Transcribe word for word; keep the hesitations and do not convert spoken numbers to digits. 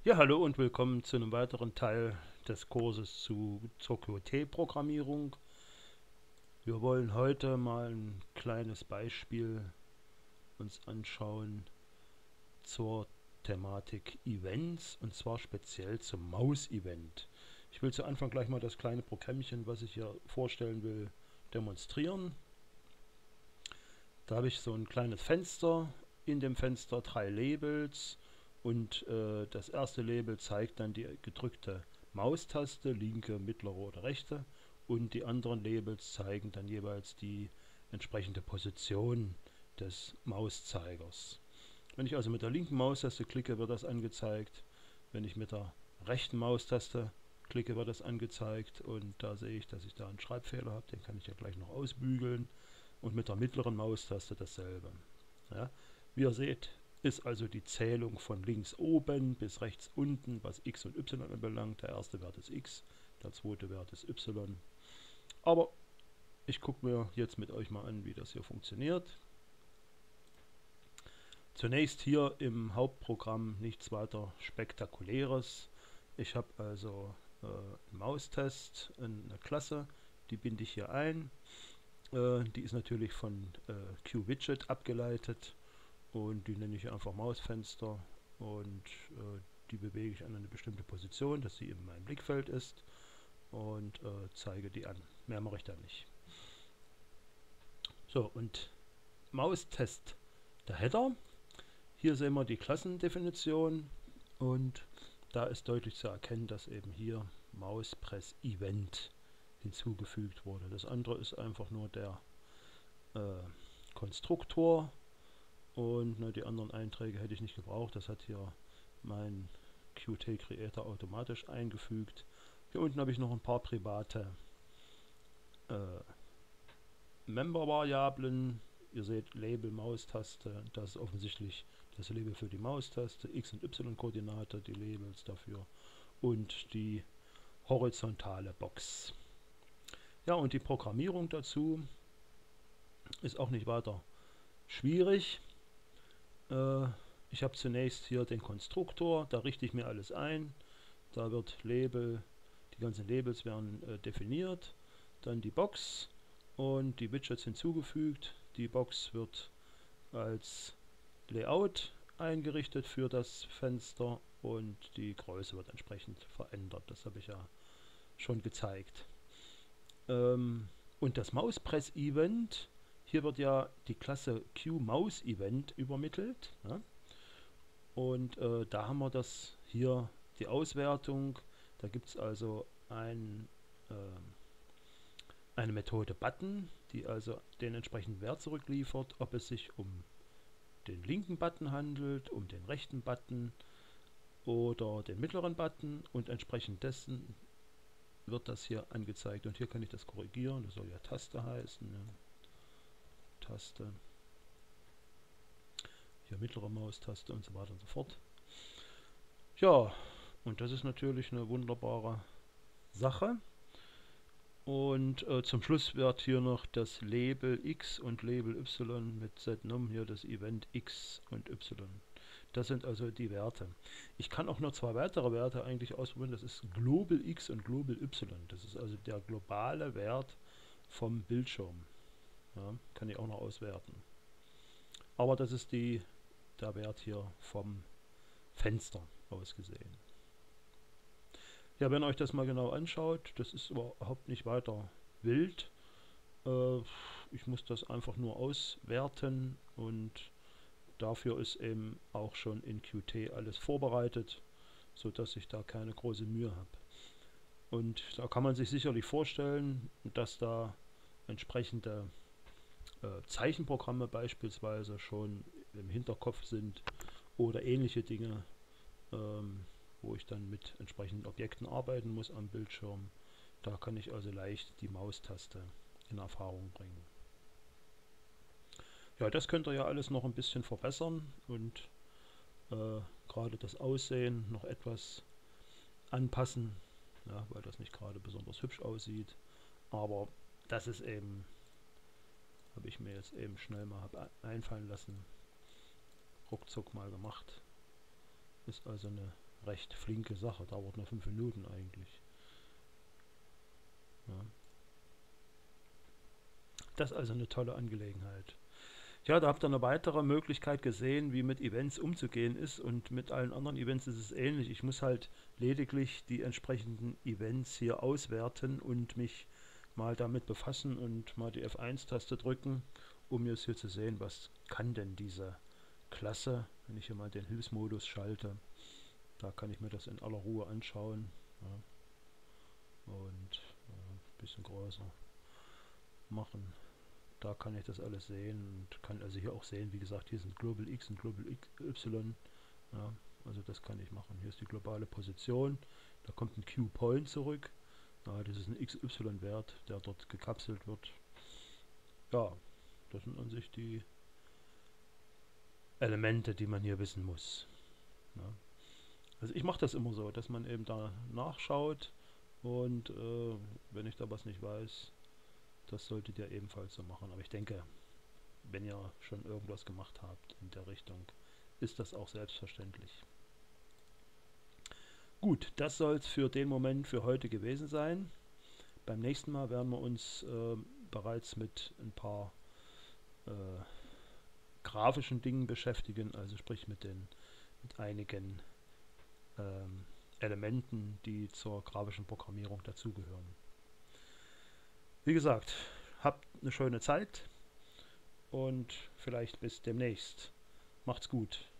Ja, hallo und willkommen zu einem weiteren Teil des Kurses zu, zur Qt-Programmierung. Wir wollen heute mal ein kleines Beispiel uns anschauen zur Thematik Events und zwar speziell zum Maus-Event. Ich will zu Anfang gleich mal das kleine Programmchen, was ich hier vorstellen will, demonstrieren. Da habe ich so ein kleines Fenster, in dem Fenster drei Labels und äh, das erste Label zeigt dann die gedrückte Maustaste, linke, mittlere oder rechte, und die anderen Labels zeigen dann jeweils die entsprechende Position des Mauszeigers. Wenn ich also mit der linken Maustaste klicke, wird das angezeigt. Wenn ich mit der rechten Maustaste klicke, wird das angezeigt, und da sehe ich, dass ich da einen Schreibfehler habe, den kann ich ja gleich noch ausbügeln. Und mit der mittleren Maustaste dasselbe. Ja. Wie ihr seht, ist also die Zählung von links oben bis rechts unten, was x und y anbelangt. Der erste Wert ist x, der zweite Wert ist y. Aber ich gucke mir jetzt mit euch mal an, wie das hier funktioniert. Zunächst hier im Hauptprogramm nichts weiter Spektakuläres. Ich habe also äh, einen Maustest, eine Klasse, die binde ich hier ein. Die ist natürlich von äh, QWidget abgeleitet und die nenne ich einfach Mausfenster, und äh, die bewege ich an eine bestimmte Position, dass sie in meinem Blickfeld ist, und äh, zeige die an. Mehr mache ich da nicht. So, und Maustest, der Header. Hier sehen wir die Klassendefinition, und da ist deutlich zu erkennen, dass eben hier Mauspress Event hinzugefügt wurde. Das andere ist einfach nur der äh, Konstruktor, und ne, die anderen Einträge hätte ich nicht gebraucht. Das hat hier mein Qt Creator automatisch eingefügt. Hier unten habe ich noch ein paar private äh, Member-Variablen. Ihr seht Label Maustaste, das ist offensichtlich das Label für die Maustaste, X- und Y-Koordinate, die Labels dafür, und die horizontale Box. Ja, und die Programmierung dazu ist auch nicht weiter schwierig. Äh, ich habe zunächst hier den Konstruktor, da richte ich mir alles ein. Da wird Label, die ganzen Labels werden äh, definiert. Dann die Box und die Widgets hinzugefügt. Die Box wird als Layout eingerichtet für das Fenster, und die Größe wird entsprechend verändert. Das habe ich ja schon gezeigt. Ähm, und das Mauspress-Event, hier wird ja die Klasse QMouse-Event übermittelt. Ja? Und äh, da haben wir das hier, die Auswertung. Da gibt es also ein, äh, eine Methode Button, die also den entsprechenden Wert zurückliefert, ob es sich um den linken Button handelt, um den rechten Button oder den mittleren Button, und entsprechend dessen wird das hier angezeigt. Und hier kann ich das korrigieren, das soll ja Taste heißen. Ja. Taste, hier mittlere Maustaste und so weiter und so fort. Ja, und das ist natürlich eine wunderbare Sache. Und äh, zum Schluss wird hier noch das Label X und Label Y mit setNum, hier das Event X und Y. Das sind also die Werte. Ich kann auch noch zwei weitere Werte eigentlich ausprobieren. Das ist Global X und Global Y. Das ist also der globale Wert vom Bildschirm. Ja, kann ich auch noch auswerten. Aber das ist die, der Wert hier vom Fenster aus gesehen. Ja, wenn ihr euch das mal genau anschaut, das ist überhaupt nicht weiter wild. Äh, ich muss das einfach nur auswerten, und dafür ist eben auch schon in Qt alles vorbereitet, sodass ich da keine große Mühe habe. Und da kann man sich sicherlich vorstellen, dass da entsprechende äh, Zeichenprogramme beispielsweise schon im Hinterkopf sind oder ähnliche Dinge, ähm, wo ich dann mit entsprechenden Objekten arbeiten muss am Bildschirm. Da kann ich also leicht die Maustaste in Erfahrung bringen. Ja, das könnt ihr ja alles noch ein bisschen verbessern und äh, gerade das Aussehen noch etwas anpassen, ja, weil das nicht gerade besonders hübsch aussieht. Aber das ist eben, habe ich mir jetzt eben schnell mal einfallen lassen, ruckzuck mal gemacht. Ist also eine recht flinke Sache, dauert nur fünf Minuten eigentlich. Ja. Das ist also eine tolle Angelegenheit. Ja, da habt ihr eine weitere Möglichkeit gesehen, wie mit Events umzugehen ist, und mit allen anderen Events ist es ähnlich. Ich muss halt lediglich die entsprechenden Events hier auswerten und mich mal damit befassen und mal die F eins Taste drücken, um jetzt hier zu sehen, was kann denn diese Klasse, wenn ich hier mal den Hilfsmodus schalte. Da kann ich mir das in aller Ruhe anschauen. Ja, und ein äh, bisschen größer machen. Da kann ich das alles sehen und kann also hier auch sehen, wie gesagt, hier sind Global X und Global Y. Ja, also das kann ich machen. Hier ist die globale Position. Da kommt ein Q-Point zurück. Ja, das ist ein X Y-Wert, der dort gekapselt wird. Ja, das sind an sich die Elemente, die man hier wissen muss. Ja. Also ich mache das immer so, dass man eben da nachschaut und äh, wenn ich da was nicht weiß, das solltet ihr ebenfalls so machen. Aber ich denke, wenn ihr schon irgendwas gemacht habt in der Richtung, ist das auch selbstverständlich. Gut, das soll es für den Moment für heute gewesen sein. Beim nächsten Mal werden wir uns äh, bereits mit ein paar äh, grafischen Dingen beschäftigen, also sprich mit, den, mit einigen ähm, Elementen, die zur grafischen Programmierung dazugehören. Wie gesagt, habt eine schöne Zeit und vielleicht bis demnächst. Macht's gut.